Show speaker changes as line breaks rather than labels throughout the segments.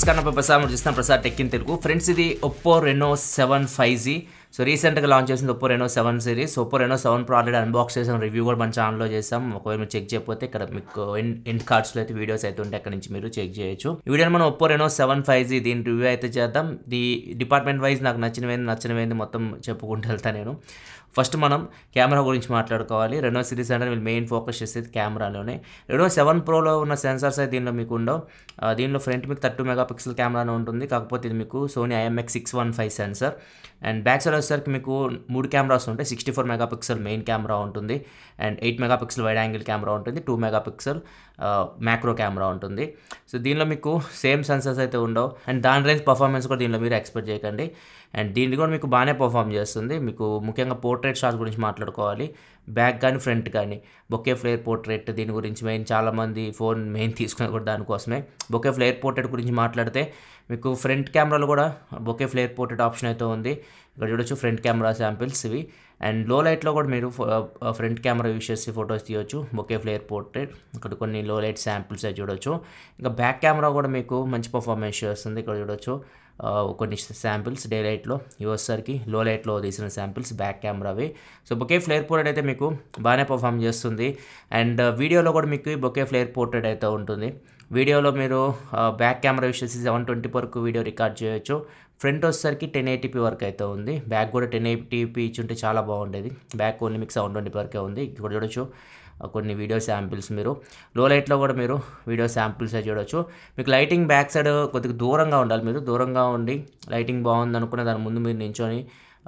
నమస్కారం ప్రసాద్ చూస్తున్న Prasad tech in Telugu friends ఇది OPPO Reno7 5G సో రీసెంట్గా లాంచ్ చేసింది OPPO Reno7 series OPPO Reno7 Pro already unbox చేసాం రివ్యూ కూడా మన ఛానల్లో చేసాం ఒకవేళ మీరు చెక్ చేయకపోతే ఇక్కడ మీకు ఎండ్ కార్డ్స్లో అయితే వీడియోస్ అయితే ఉంటాయి అక్కడ నుంచి మీరు చెక్ చేయొచ్చు ఈ వీడియోలో మనం OPPO Reno7 5G దీని రివ్యూ అయితే చేద్దాం ది డిపార్ట్మెంట్ వైజ్ నాకు నచ్చినవేంది మొత్తం చెప్పుకుంటూ వెళ్తాను నేను ఫస్ట్ మనం కెమెరా గురించి మాట్లాడుకోవాలి రెనో సిరీస్ అంటే వీళ్ళు మెయిన్ ఫోకస్ చేసేది కెమెరాలోనే Reno7 Proలో ఉన్న సెన్సార్స్ అయితే దీనిలో మీకు ఉండవు దీనిలో ఫ్రంట్ మీకు 32 మెగాపిక్సెల్ కెమెరానే ఉంటుంది కాకపోతే ఇది మీకు Sony IMX615 sensor and back side వచ్చేసరికి మీకు 3 కెమెరాస్ ఉంటాయి 64 మెగాపిక్సెల్ మెయిన్ కెమెరా ఉంటుంది and 8 megapixel wide angle camera ఉంటుంది 2 మెగాపిక్సెల్ మ్యాక్రో కెమెరా ఉంటుంది సో దీనిలో మీకు సేమ్ సెన్సర్స్ అయితే ఉండవు అండ్ దాని రేంజ్ పర్ఫార్మెన్స్ కూడా దీనిలో మీరు ఎక్స్పెక్ట్ చేయకండి అండ్ దీన్ని కూడా మీకు బాగానే పర్ఫామ్ చేస్తుంది మీకు ముఖ్యంగా పోర్ట్రేట్ షాట్స్ గురించి మాట్లాడుకోవాలి బ్యాక్ కానీ ఫ్రంట్ కానీ బొకే ఫ్లేర్ పోర్ట్రేట్ దీని గురించి మెయిన్ చాలామంది ఫోన్ మెయిన్ తీసుకునే కూడా దానికోసమే బొకే ఫ్లేర్ పోర్ట్రేట్ గురించి మాట్లాడితే మీకు ఫ్రంట్ కెమెరాలో కూడా బొకే ఫ్లేర్ పోర్ట్రేట్ ఆప్షన్ అయితే ఉంది ఇక్కడ చూడొచ్చు ఫ్రంట్ కెమెరా శాంపిల్స్ ఇవి అండ్ లో లైట్లో కూడా మీరు ఫ్రంట్ కెమెరా యూస్ చేసి ఫొటోస్ తీయొచ్చు బొకే ఫ్లేర్ పోర్ట్రేట్ ఇక్కడ కొన్ని లో లైట్ శాంపిల్స్ అయితే చూడొచ్చు ఇంకా బ్యాక్ కెమెరా కూడా మీకు మంచి పర్ఫార్మెన్స్ చేస్తుంది ఇక్కడ చూడొచ్చు కొన్ని శాంపిల్స్ డే లైట్లో ఇవసరికి లో లైట్లో తీసిన శాంపిల్స్ బ్యాక్ కెమెరావి సో బొకే ఫ్లేర్ పోర్ట్రేట్ అయితే మీకు బాగానే పర్ఫామ్ చేస్తుంది అండ్ వీడియోలో కూడా మీకు బొకే ఫ్లేర్ పోర్ట్రేట్ అయితే ఉంటుంది వీడియోలో మీరు బ్యాక్ కెమెరా యూస్ చేసి 720p వరకు వీడియో రికార్డ్ చేయొచ్చు ఫ్రంట్ వచ్చేసరికి 1080p వరకు అయితే ఉంది బ్యాక్ కూడా 1080p ఇచ్చుంటే చాలా బాగుండేది బ్యాక్ ఓన్లీ మీకు 720p వరకే ఉంది ఇక్కడ చూడొచ్చు కొన్ని వీడియో శాంపిల్స్ మీరు లో లైట్లో కూడా మీరు వీడియో శాంపిల్స్ చూడొచ్చు మీకు లైటింగ్ బ్యాక్ సైడ్ కొద్దిగా దూరంగా ఉండాలి మీరు దూరంగా ఉండి లైటింగ్ బాగుంది అనుకున్న దాని ముందు మీరు నించొని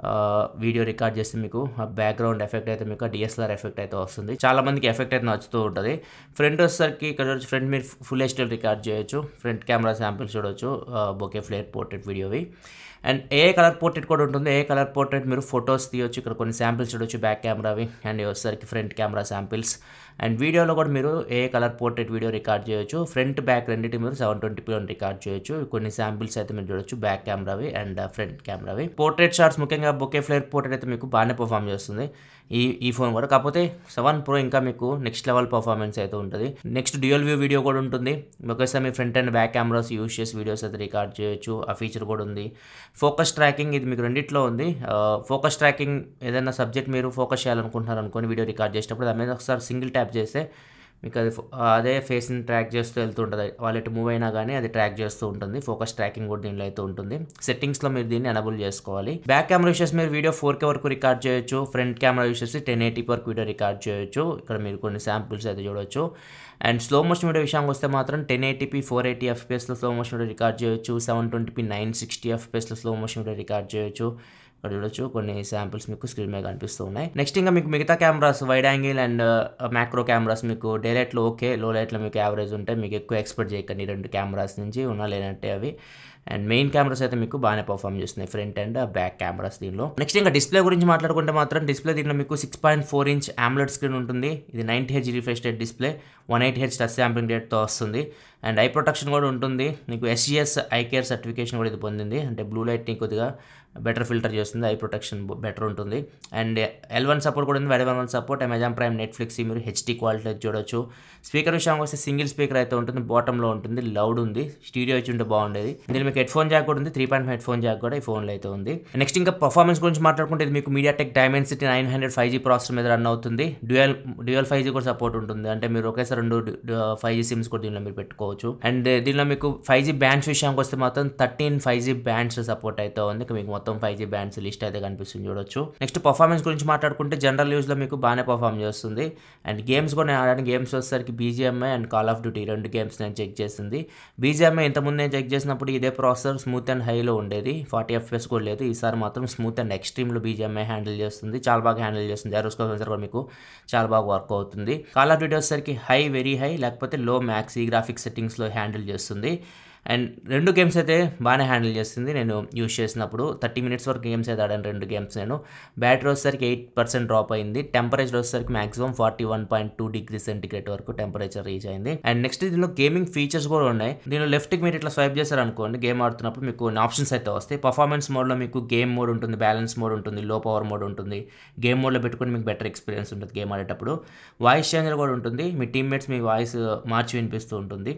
వీడియో రికార్డ్ చేస్తే మీకు బ్యాక్గ్రౌండ్ ఎఫెక్ట్ అయితే మీకు DSLR ఎఫెక్ట్ అయితే వస్తుంది చాలా మందికి ఎఫెక్ట్ అయితే నచ్చుతూ ఉంటుంది ఫ్రంట్ వచ్చేసరికి ఇక్కడ చూడొచ్చు ఫ్రంట్ మీరు ఫుల్ హెచ్డీ రికార్డ్ చేయొచ్చు ఫ్రంట్ కెమెరా శాంపిల్స్ చూడొచ్చు బొకే ఫ్లేర్ పోర్ట్రేట్ వీడియోవి అండ్ ఏ కలర్ పోర్ట్రేట్ కూడా ఉంటుంది ఏ కలర్ పోర్ట్రేట్ మీరు ఫొటోస్ తీయొచ్చు ఇక్కడ కొన్ని శాంపిల్స్ చూడొచ్చు బ్యాక్ కెమెరావి అండ్ వచ్చేసరికి ఫ్రంట్ కెమెరా శాంపిల్స్ అండ్ వీడియోలో కూడా మీరు a colour portrait video record చేయొచ్చు ఫ్రంట్ బ్యాక్ రెండింటి మీరు 720p రికార్డ్ చేయొచ్చు కొన్ని శాంపిల్స్ అయితే మీరు చూడొచ్చు బ్యాక్ కెమెరావి అండ్ ఫ్రంట్ కెమెరావి పోర్ట్రేట్ షాట్స్ ముఖ్యంగా బొకే ఫ్లేర్ పోర్ట్రేట్ అయితే మీకు బాగానే పర్ఫామ్ చేస్తుంది ఈ ఫోన్ కూడా కాకపోతే 7 Pro ఇంకా మీకు నెక్స్ట్ లెవెల్ పర్ఫార్మెన్స్ అయితే ఉంటుంది నెక్స్ట్ డ్యూయల్ వ్యూ వీడియో కూడా ఉంటుంది ఒకేసారి మీ front and back cameras use చేసి వీడియోస్ అయితే రికార్డ్ చేయొచ్చు ఆ ఫీచర్ కూడా ఉంది ఫోకస్ ట్రాకింగ్ ఇది మీకు రెండిట్లో ఉంది ఫోకస్ ట్రాకింగ్ ఏదైనా సబ్జెక్ట్ మీరు ఫోకస్ చేయాలనుకుంటున్నారు అనుకోని వీడియో రికార్డ్ చేసేటప్పుడు దాని మీద ఒకసారి సింగిల్ ట్యాప్ చేస్తే మీకు అది అదే ఫేస్ని ట్రాక్ చేస్తూ వెళ్తుంటుంది వాళ్ళు ఎటు మూవ్ అయినా కానీ అది ట్రాక్ చేస్తూ ఉంటుంది ఫోకస్ ట్రాకింగ్ కూడా దీనిలో అయితే ఉంటుంది సెట్టింగ్స్లో మీరు దీన్ని ఎనబుల్ చేసుకోవాలి బ్యాక్ కెమెరా యూస్ చేసి మీరు వీడియో 4K వరకు రికార్డ్ చేయొచ్చు ఫ్రంట్ కెమెరా యూస్ చేసి 1080p వరకు వీడియో రికార్డ్ చేయొచ్చు ఇక్కడ మీరు కొన్ని శాంపిల్స్ అయితే చూడొచ్చు అండ్ స్లో మోషన్ వీడియో విషయానికి వస్తే మాత్రం 1080p 480fpsలో స్లో మోషన్ వీడియో రికార్డ్ చేయొచ్చు 720p 960fpsలో స్లో మోషన్ వీడియో రికార్డ్ చేయొచ్చు ఇక్కడ చూడొచ్చు కొన్ని శాంపిల్స్ మీకు స్క్రీన్ మీద కనిపిస్తూ ఉన్నాయి నెక్స్ట్ ఇంకా మీకు మిగతా cameras wide angle and macro cameras మీకు డే లైట్లో ఓకే లో లైట్లో మీకు యావరేజ్ ఉంటాయి మీకు ఎక్కువ ఎక్స్పెక్ట్ చేయకండి 2 కెమెరాస్ నుంచి ఉన్నా లేనంటే అవి అండ్ మెయిన్ కెమెరాస్ అయితే మీకు బాగానే పర్ఫామ్ చేస్తున్నాయి ఫ్రంట్ అండ్ బ్యాక్ కెమెరాస్ దీనిలో నెక్స్ట్ ఇంకా డిస్ప్లే గురించి మాట్లాడుకుంటే మాత్రం డిస్ప్లే దీనిలో మీకు 6.4 ఇంచ్ AMOLED స్క్రీన్ ఉంటుంది ఇది 90Hz refresh rate display 180Hz touch sampling రేట్తో వస్తుంది అండ్ ఐ ప్రొటెక్షన్ కూడా ఉంటుంది మీకు SGS ఐ కేర్ సర్టిఫికేషన్ కూడా ఇది పొందింది అంటే బ్లూ లైట్ని కొద్దిగా బెటర్ ఫిల్టర్ చేస్తుంది ఐ ప్రొటెక్షన్ బెటర్ ఉంటుంది అండ్ L1 సపోర్ట్ కూడా ఉంది L1 support Amazon Prime Netflix మీరు HD క్వాలిటీ అయితే చూడొచ్చు స్పీకర్ విషయానికి వస్తే సింగిల్ స్పీకర్ అయితే ఉంటుంది బాటంలో ఉంటుంది లౌడ్ ఉంది స్టీరియో ఇచ్చి ఉంటే బాగుండేది దీనిలో మీకు హెడ్ ఫోన్ జాక్ కూడా ఉంది 3.5 హెడ్ ఫోన్ జాక్ కూడా ఈ ఫోన్లో అయితే ఉంది నెక్స్ట్ ఇంకా పర్ఫార్మెన్స్ గురించి మాట్లాడుకుంటే ఇది మీకు MediaTek Dimensity 900 5G ప్రాసెసర్ మీద రన్ అవుతుంది డ్యూయల్ 5G కూడా సపోర్ట్ ఉంటుంది అంటే మీరు ఒకేసారి 2 5G సిమ్స్ కూడా దీనిలో మీరు పెట్టుకోవచ్చు అండ్ దీనిలో మీకు 5G బ్యాండ్స్ విషయానికి వస్తే మాత్రం 13 5G బ్యాండ్స్ సపోర్ట్ అయితే ఉంది మీకు మొత్తం 5G బ్యాండ్స్ లిస్ట్ అయితే కనిపిస్తుంది చూడొచ్చు నెక్స్ట్ పర్ఫార్మెన్స్ గురించి మాట్లాడుకుంటే జనరల్ యూజ్లో మీకు బాగానే పర్ఫామ్ చేస్తుంది అండ్ గేమ్స్ కూడా నేను ఆడాను గేమ్స్ వచ్చేసరికి BGMI and call of duty 2 games నేను చెక్ చేసింది BGMI ఇంతకుముందు నేను చెక్ చేసినప్పుడు ఇదే ప్రాసెసర్ స్మూత్ అండ్ హైలో ఉండేది 40fps కూడా లేదు ఈసారి మాత్రం స్మూత్ అండ్ ఎక్స్ట్రీమ్లో BGMI హ్యాండిల్ చేస్తుంది చాలా బాగా హ్యాండిల్ చేస్తుంది జైరోస్కోప్ సెన్సార్ కూడా మీకు చాలా బాగా వర్క్ అవుతుంది కాల్ ఆఫ్ డ్యూటీ వచ్చేసరికి హై వెరీ హై లేకపోతే లో మ్యాక్స్ ఈ గ్రాఫిక్స్ సెట్టింగ్స్లో హ్యాండిల్ చేస్తుంది అండ్ 2 గేమ్స్ అయితే బాగానే హ్యాండిల్ చేస్తుంది నేను యూస్ చేసినప్పుడు 30 minutes వరకు గేమ్స్ అయితే ఆడాను 2 గేమ్స్ నేను బ్యాటరీ వచ్చేసరికి 8% డ్రాప్ అయింది టెంపరేచర్ వచ్చేసరికి మాక్సిమం 41.2 degrees సెంటిగ్రేడ్ వరకు టెంపరేచర్ రీచ్ అయింది అండ్ నెక్స్ట్ దీనిలో గేమింగ్ ఫీచర్స్ కూడా ఉన్నాయి దీనిలో లెఫ్ట్కి మీరు ఇట్లా స్వైప్ చేశారు అనుకోండి గేమ్ ఆడుతున్నప్పుడు మీకు ఆప్షన్స్ అయితే వస్తాయి పర్ఫార్మెన్స్ మోడ్లో మీకు గేమ్ మోడ్ ఉంటుంది బ్యాలెన్స్ మోడ్ ఉంటుంది లో పవర్ మోడ్ ఉంటుంది గేమ్ మోడ్లో పెట్టుకుని మీకు బెటర్ ఎక్స్పీరియన్స్ ఉంటుంది గేమ్ ఆడేటప్పుడు వాయిస్ చేంజర్ కూడా ఉంటుంది మీ టీమ్మేట్స్ మీ వాయిస్ మార్చి వినిపిస్తూ ఉంటుంది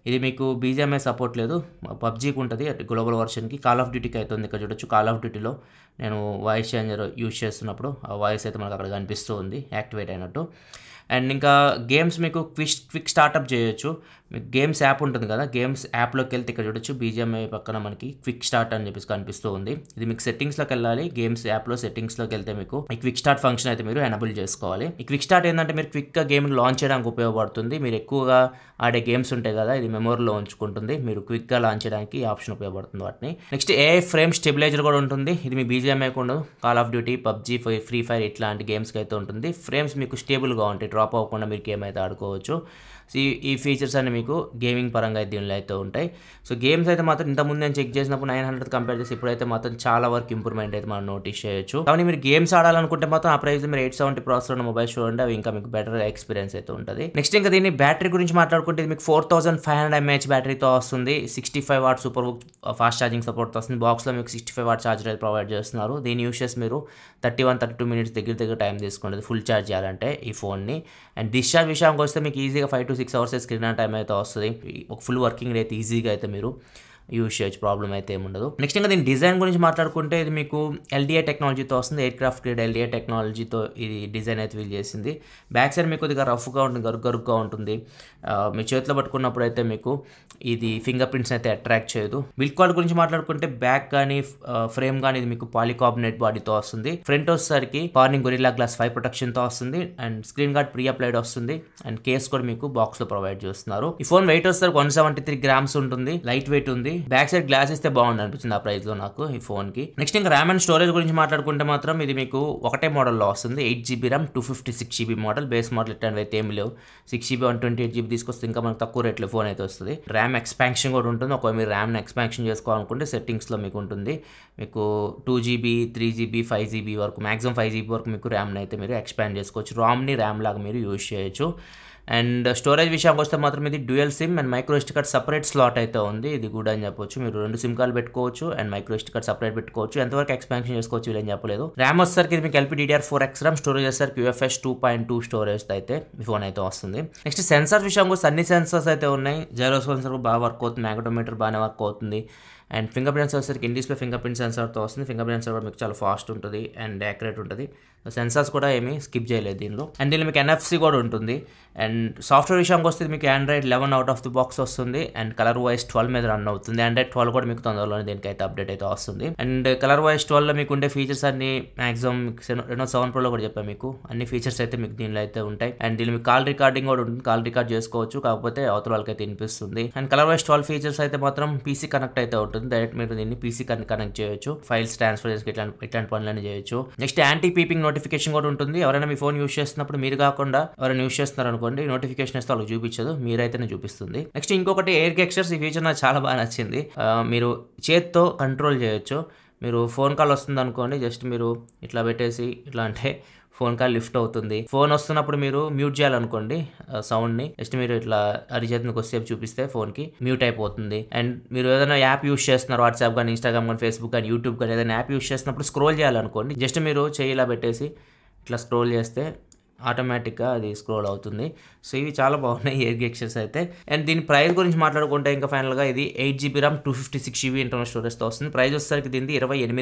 ఇది మీకు బీజిఎంఐ సపోర్ట్ లేదు, పబ్జీకి ఉంటుంది గ్లోబల్ వర్షన్కి. కాల్ ఆఫ్ డ్యూటీకి అయితే ఉంది, ఇక్కడ చూడొచ్చు. కాల్ ఆఫ్ డ్యూటీలో నేను వాయిస్ చేంజర్ యూజ్ చేస్తున్నప్పుడు ఆ వాయిస్ అయితే మనకు అక్కడ కనిపిస్తూ ఉంది యాక్టివేట్ అయినట్టు. అండ్ ఇంకా గేమ్స్ మీకు క్విక్ స్టార్ట్అప్ చేయొచ్చు. మీకు గేమ్స్ యాప్ ఉంటుంది కదా, గేమ్స్ యాప్లోకి వెళ్తే ఇక్కడ చూడొచ్చు బీజిఎంఐ పక్కన మనకి క్విక్ స్టార్ట్ అని చెప్పేసి కనిపిస్తూ ఉంది. ఇది మీకు సెట్టింగ్స్లోకి వెళ్ళాలి, గేమ్స్ యాప్లో సెట్టింగ్స్లోకి వెళ్తే మీకు ఈ క్విక్ స్టార్ట్ ఫంక్షన్ అయితే మీరు ఎనబుల్ చేసుకోవాలి. ఈ క్విక్ స్టార్ట్ ఏంటంటే మీరు క్విక్గా గేమ్ లాంచ్ చేయడానికి ఉపయోగపడుతుంది. మీరు ఎక్కువగా ఆడే గేమ్స్ ఉంటాయి కదా, ఇది మెమోరీలో ఉంచుకుంటుంది, మీరు క్విక్గా లాంచ్ చేయడానికి ఈ ఆప్షన్ ఉపయోగపడుతుంది వాటిని. నెక్స్ట్ ఏఐ ఫ్రేమ్ స్టెబిలైజర్ కూడా ఉంటుంది. ఇది మీ బీజిఎంఐకి ఉండదు, call of duty, PUBG, free fire ఇట్లాంటి గేమ్స్కి అయితే ఉంటుంది. ఫ్రేమ్స్ మీకు స్టేబుల్గా ఉంటాయి, డ్రాప్ అవ్వకుండా మీరు గేమ్ అయితే ఆడుకోవచ్చు. సో ఈ ఫీచర్స్ అన్ని మీకు గేమింగ్ పరంగా అయితే దీనిలో అయితే ఉంటాయి. సో గేమ్స్ అయితే మాత్రం ఇంతకుముందు నేను చెక్ చేసినప్పుడు 900 కంపేర్ చేసి ఇప్పుడైతే మాత్రం చాలా వరకు ఇంప్రూవ్మెంట్ అయితే మనం నోటీస్ చేయొచ్చు. కానీ మీరు గేమ్స్ ఆడాలనుకుంటే మాత్రం ఆ ప్రైస్ మీరు 870 ప్రాసెసర్ ఉన్న మొబైల్ చూడండి, అవి ఇంకా మీకు బెటర్ ఎక్స్పీరియన్స్ అయితే ఉంటుంది. నెక్స్ట్ ఇంకా దీన్ని బ్యాటరీ గురించి మాట్లాడుకుంటే ఇది మీకు 4500 mAh బ్యాటరీతో వస్తుంది. 65 watt super fast charging support వస్తుంది. బాక్స్లో మీకు 65 వాట్ ఛార్జర్ అయితే ప్రొవైడ్ చేస్తున్నారు. దీన్ని యూస్ చేసి మీరు 31-32 మినిట్స్ దగ్గర టైం తీసుకుంటుంది ఫుల్ ఛార్జ్ చేయాలంటే ఈ ఫోన్ని. అండ్ డిశ్చార్జ్ విషయానికి వస్తే మీకు ఈజీగా 5 to 6 hours screen on time అయితే వస్తుంది. ఒక ఫుల్ వర్కింగ్ అయితే ఈజీగా అయితే మీరు యూజ్ చేయొచ్చు, ప్రాబ్లం అయితే ఏముండదు. నెక్స్ట్ ఇంకా దీని డిజైన్ గురించి మాట్లాడుకుంటే ఇది మీకు ఎల్డిఏ టెక్నాలజీతో వస్తుంది. ఎయిర్ క్రాఫ్ట్ గ్రేడ్ ఎల్డిఏ టెక్నాలజీతో ఇది డిజైన్ అయితే వీల్ చేసింది. బ్యాక్ సైడ్ మీకు కొద్దిగా రఫ్గా ఉంటుంది, గరుగ్గా ఉంటుంది. మీ చేతిలో పట్టుకున్నప్పుడు అయితే మీకు ఇది ఫింగర్ ప్రింట్స్ అయితే అట్రాక్ట్ చేయదు. బిల్డ్ క్వాలిటీ గురించి మాట్లాడుకుంటే బ్యాక్ కానీ ఫ్రేమ్ కానీ ఇది మీకు పాలికార్బోనేట్ బాడీతో వస్తుంది. ఫ్రంట్ వచ్చేసరికి కార్నింగ్ గొరిల్లా గ్లాస్ 5 ప్రొటెక్షన్తో వస్తుంది. And screen guard pre applied వస్తుంది. అండ్ కేస్ కూడా మీకు బాక్స్లో ప్రొవైడ్ చేస్తున్నారు. ఈ ఫోన్ వెయిట్ వచ్చేసరికి 173 grams ఉంటుంది, లైట్ వెయిట్ ఉంది. బ్యాక్ సైడ్ గ్లాస్ ఇస్తే బాగుంది అనిపించింది ఆ ప్రైస్ లో నాకు ఈ ఫోన్ కి. నెక్స్ట్ ఇంకా ర్యామ్ అండ్ స్టోరేజ్ గురించి మాట్లాడుకుంటే మాత్రం ఇది మీకు ఒకటే మోడల్లో వస్తుంది. 8GB RAM, 256GB model. Base model ఇట్లాంటివి అయితే ఏమి లేవు. 6GB 128GB తీసుకొస్తే ఇంకా మనకు తక్కువ రేట్లో ఫోన్ అయితే వస్తుంది. ర్యామ్ ఎక్స్పాన్షన్ కూడా ఉంటుంది. ఒకవేళ మీరు ర్యామ్ని ఎక్స్పాన్షన్ చేసుకోవాలనుకుంటే సెట్టింగ్స్లో మీకు ఉంటుంది. మీకు 2GB 3GB 5GB వరకు, మాక్సిమం 5GB వరకు మీకు ర్యామ్ని అయితే మీరు ఎక్స్పాండ్ చేసుకోవచ్చు. రామ్ని ర్యామ్ లాగా మీరు యూజ్ చేయొచ్చు. అండ్ స్టోరేజ్ విషయానికి వస్తే మాత్రం ఇది dual SIM and micro SD card separate slot అయితే ఉంది. ఇది కూడా అని చెప్పొచ్చు. మీరు 2 సిమ్ కార్డు పెట్టుకోవచ్చు and micro SD card separate పెట్టుకోవచ్చు. ఎంతవరకు ఎక్స్పాన్షన్ చేసుకోవచ్చు వీళ్ళని చెప్పలేదు. ర్యామ్ వచ్చేసరికి ఇది మీకు LPDDR4X ర్యామ్, స్టోరేజ్ వచ్చేసరికి UFS 2.2 స్టోరేజ్ అయితే మీ ఫోన్ అయితే వస్తుంది. నెక్స్ట్ సెన్సార్ విషయానికి వస్తే అన్ని సెన్సర్స్ అయితే ఉన్నాయి. జైరో సెన్సర్ బాగా వర్క్ అవుతుంది, మ్యాగ్నెటోమీటర్ బాగానే వర్క్ అవుతుంది. అండ్ ఫింగర్ ప్రింట్ సెన్సర్కి ఇన్ డిస్ప్లే ఫింగర్ ప్రింట్ సెన్సర్తో వస్తుంది. ఫింగర్ ప్రింట్ సెన్సర్ మీకు చాలా ఫాస్ట్ ఉంటుంది అండ్ యాక్యురేట్ ఉంటుంది. సెన్సార్స్ కూడా ఏమీ స్కిప్ చేయలేదు దీనిలో. అండ్ దీనిలో మీకు NFC కూడా ఉంటుంది. అండ్ సాఫ్ట్వేర్ విషయానికి వస్తే మీకు Android 11 out of the box వస్తుంది. అండ్ కలర్ వాయిస్ 12 మీద రన్ అవుతుంది. Android 12 కూడా మీకు తొందరలోనే దీనికైతే అప్డేట్ అయితే వస్తుంది. అండ్ కలర్ వాయిస్ 12లో మీకు ఉండే ఫీచర్స్ అన్ని మాక్సిమం Reno 7 Proలో కూడా చెప్పాను మీకు, అన్ని ఫీచర్స్ అయితే మీకు దీనిలో అయితే ఉంటాయి. అండ్ దీనిలో మీకు కాల్ రికార్డింగ్ కూడా ఉంటుంది, కాల్ రికార్డ్ చేసుకోవచ్చు, కాకపోతే అవతల వాళ్ళకి అయితే వినిపిస్తుంది. అండ్ కలర్ వాయిస్ 12 ఫీచర్స్ అయితే మాత్రం PC కనెక్ట్ అయితే ఉంటుంది. డైరెక్ట్ మీరు దీన్ని PC కనెక్ట్ చేయొచ్చు, ఫైల్స్ ట్రాన్స్ఫర్ చేసి ఇట్లాంటి పనులన్నీ చేయొచ్చు. నెక్స్ట్ యాంటీ పీపింగ్ నోటిఫికేషన్ కూడా ఉంటుంది. ఎవరైనా మీ ఫోన్ యూస్ చేస్తున్నప్పుడు మీరు కాకుండా ఎవరైనా యూస్ చేస్తున్నారు అనుకోండి, నోటిఫికేషన్ ఇస్తే వాళ్ళకి చూపించదు, మీరైతేనే చూపిస్తుంది. నెక్స్ట్ ఇంకొకటి ఎయిర్ గెస్చర్స్. ఈ ఫీచర్ నాకు చాలా బాగా నచ్చింది. మీరు చేత్తో కంట్రోల్ చేయొచ్చు. మీరు ఫోన్ కాల్ వస్తుంది అనుకోండి, జస్ట్ మీరు ఇట్లా పెట్టేసి ఇట్లా అంటే ఫోన్ కాల్ లిఫ్ట్ అవుతుంది. ఫోన్ వస్తున్నప్పుడు మీరు మ్యూట్ చేయాలనుకోండి సౌండ్ని, జస్ట్ మీరు ఇట్లా అరిచేతిని కొద్దిసేపు చూపిస్తే ఫోన్కి మ్యూట్ అయిపోతుంది. అండ్ మీరు ఏదైనా యాప్ యూస్ చేస్తున్నారు, వాట్సాప్ కానీ, ఇన్స్టాగ్రామ్ కానీ, ఫేస్బుక్ కానీ, యూట్యూబ్ కానీ, ఏదైనా యాప్ యూస్ చేస్తున్నప్పుడు స్క్రోల్ చేయాలనుకోండి, జస్ట్ మీరు చేయి ఇలా పెట్టేసి ఇట్లా స్క్రోల్ చేస్తే ఆటోమేటిక్గా అది స్క్రోల్ అవుతుంది. సో ఇవి చాలా బాగున్నాయి ఎయిర్ గెస్చర్స్ అయితే. అండ్ దీని ప్రైస్ గురించి మాట్లాడుకుంటే ఇంకా ఫైనల్గా ఇది 8GB ర్యామ్, 256GB ఇంటర్నల్ స్టోరేజ్తో వస్తుంది. ప్రైస్ వచ్చేసరికి దీనికి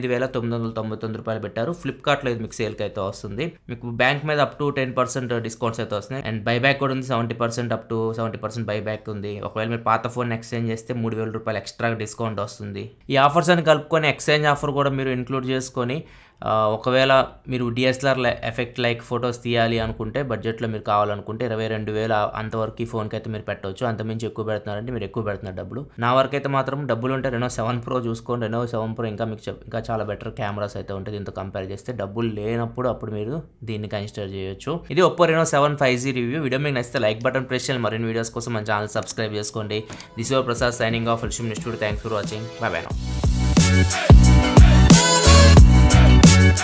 28,999 రూపాయలు పెట్టారు. ఫ్లిప్కార్ట్లో ఇది మీకు సేల్కి అయితే వస్తుంది. మీకు బ్యాంక్ మీద అప్ టు 10% డిస్కౌంట్స్ అయితే వస్తున్నాయి. అండ్ బైబ్యాక్ కూడా ఉంది, 70% అప్ టు 70% బైబ్యాక్ ఉంది. ఒకవేళ మీరు పాత ఫోన్ ఎక్స్చేంజ్ చేస్తే 3,000 రూపాయలు ఎక్స్ట్రా డిస్కౌంట్ వస్తుంది. ఈ ఆఫర్స్ అని కలుపుకొని ఎక్స్చేంజ్ ఆఫర్ కూడా మీరు ఇంక్లూడ్ చేసుకొని ఒకవేళ మీరు DSLR ఎఫెక్ట్ లైక్ ఫొటోస్ తీయాలి అనుకుంటే, బడ్జెట్లో మీరు కావాలనుకుంటే 22,000 అంతవరకు ఈ ఫోన్కి అయితే మీరు పెట్టవచ్చు. అంతమించి ఎక్కువ పెడుతున్నారంటే మీరు ఎక్కువ పెడుతున్నారు డబ్బులు. నా వరకు అయితే మాత్రం డబ్బులు ఉంటే Reno 7 Pro చూసుకోండి. Reno 7 Pro ఇంకా మీకు ఇంకా చాలా బెటర్ కెమెరాస్ అయితే ఉంటుంది దీంతో కంపేర్ చేస్తే. డబ్బులు లేనప్పుడు అప్పుడు మీరు దీన్ని కన్సిడర్ చేయొచ్చు. ఇది OPPO Reno 7 5G review. Video మీకు నచ్చితే లైక్ బటన్ ప్రెస్ చేయాలి. మరిన్ని వీడియోస్ కోసం మన ఛానల్ సబ్స్క్రైబ్ చేసుకోండి. This your Prasad signing off. Thanks for watching. Bye bye now.